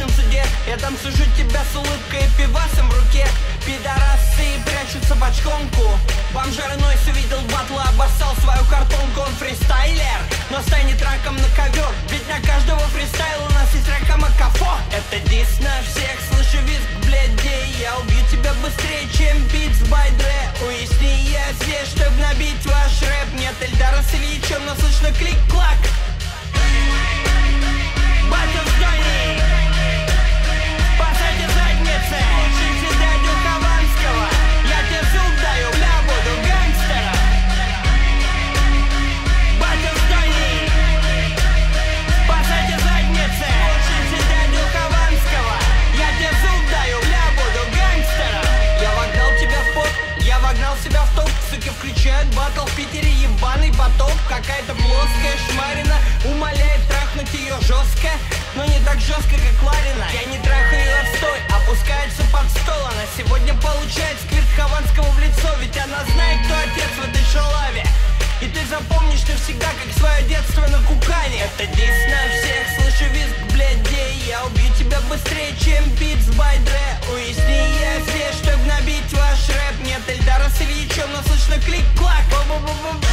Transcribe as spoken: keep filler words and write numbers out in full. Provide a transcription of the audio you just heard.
будущем суде. Я там сужу тебя с улыбкой и пивасом в руке. Пидорасы прячутся в бочконку. Бомжара Нойс увидел батла, обоссал свою картонку. Он фристайлер, но станет раком на ковер. Ведь на каждого фристайла у нас есть рака Макафо. Это дис на всех, слышу визг, блядей. Я убью тебя быстрее, чем бит с Байдре. Уясни, я здесь, чтоб набить ваш рэп. Нет Эльдара с Ильичем, но слышно клик-клак. Батя в здании, спасайте задницы. Слушайте дядю Хованского, я тебе зуб даю, бля, буду гангстером. Батя в здании, спасайте задницы. Слушайте дядю Хованского, я тебе зуб даю, бля, буду гангстером. Я вогнал тебя в пот, я вогнал себя в топ. Суки включают батл в Питере, ебаный потоп. Какая-то плоская шмарина умоляет трахнуть ее жестко, но не так жестко, как Ларина. Я не трахаю ее отстой, опускается под стол. Она сегодня получает сквирт Хованскому в лицо. Ведь она знает, кто отец в этой шалаве. И ты запомнишь навсегда, как свое детство на Кукане. Это дис на всех, слышу визг, блядей. Я убью тебя быстрее, чем бит с Байдре. Уясни, я здесь, чтоб набить ваш рэп. Нет Эльдара с Ильичем, но слышно клик-клак. Бу-бу-бу-бу.